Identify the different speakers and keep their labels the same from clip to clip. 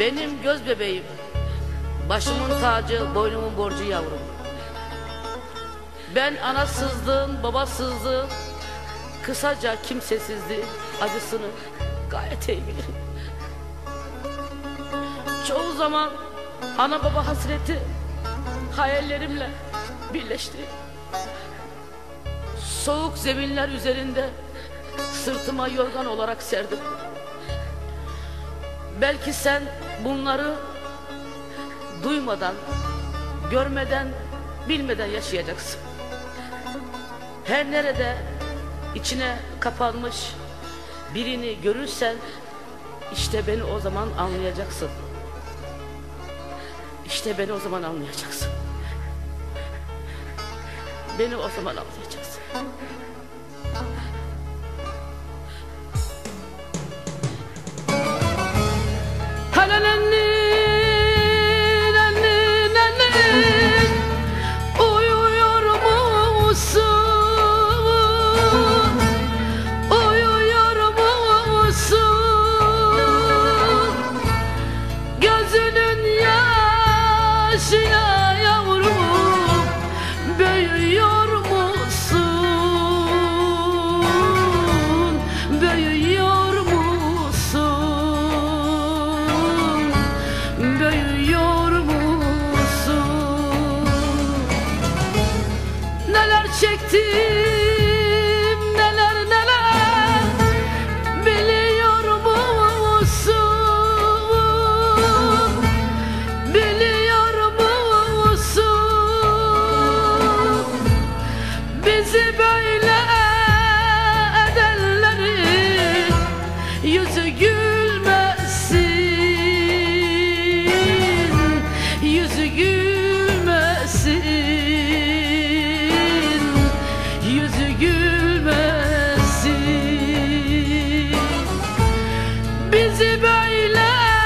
Speaker 1: Benim göz bebeğim, başımın tacı, boynumun borcu yavrum. Ben anasızlığın, babasızlığın, kısaca kimsesizliğin acısını gayet iyi bilirim. Çoğu zaman ana baba hasreti hayallerimle birleşti. Soğuk zeminler üzerinde sırtıma yorgan olarak serdim. Belki sen bunları duymadan, görmeden, bilmeden yaşayacaksın. Her nerede içine kapanmış birini görürsen işte beni o zaman anlayacaksın. İşte beni o zaman anlayacaksın. Beni o zaman anlayacaksın.
Speaker 2: Uyuyor musun? Uyuyor musun? Gözünün yaşına yavrum, büyüyor musun? Büyüyor musun? Büyüyor musun? Neler çektim, neler neler, biliyor musun? Biliyor musun? Bizi böyle edenlerin yüzü gülmesin, yüzü gülmesin, yüzü gülmesin. Bizi böyle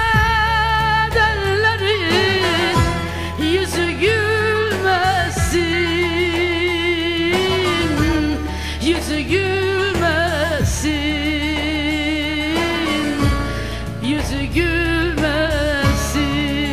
Speaker 2: edenlerin yüzü gülmesin, yüzü gülmesin, yüzü gülmesin.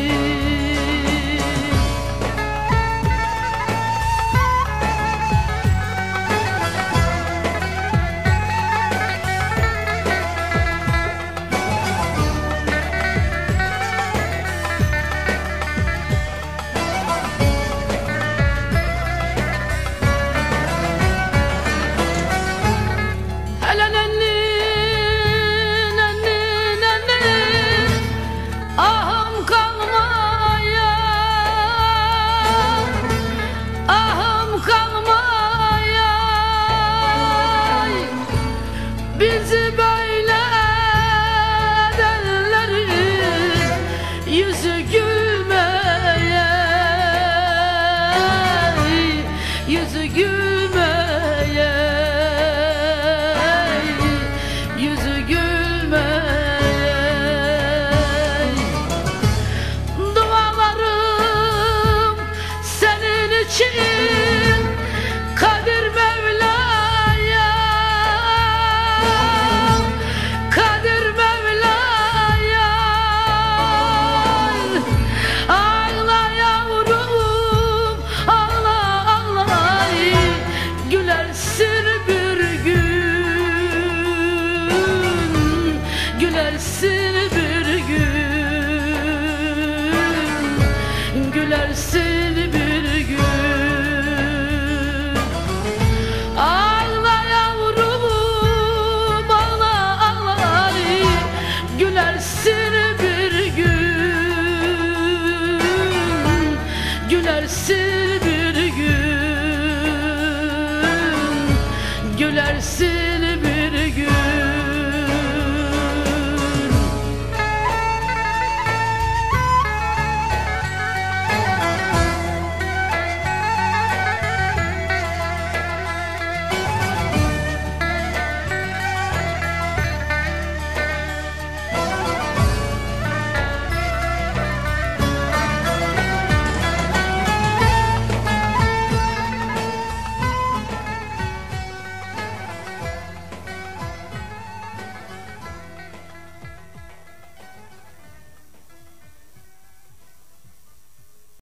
Speaker 2: Hele nenni, nenni, nenni, ahım kalmaya, ahım kalmaya. Bizi